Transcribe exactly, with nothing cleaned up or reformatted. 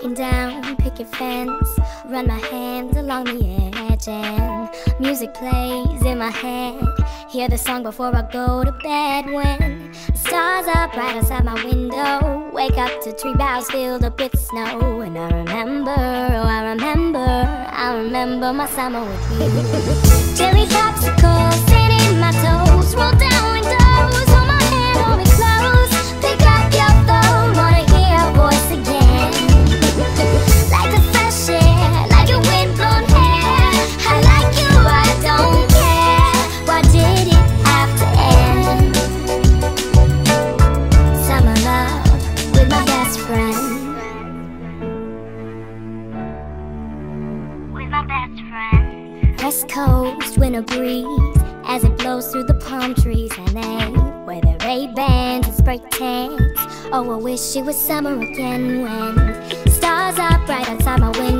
Walking down picket fence, run my hands along the edge, and music plays in my head. Hear the song before I go to bed. When the stars are bright outside my window, wake up to tree boughs filled up with snow. And I remember, oh I remember, I remember my summer with you. Jelly popsicles, sand in my toes, roll down windows, hold my hand, hold me close. Pick up your phone, wanna hear your voice again. Like the fresh air, like your windblown hair. I like you, I don't care. Why did it have to end? Summer love with my best friend. With my best friend. West Coast winter breeze as it blows through the palm trees, and they wear their Ray-Bans and spray tans. Oh, I wish it was summer again when stars are bright outside my window.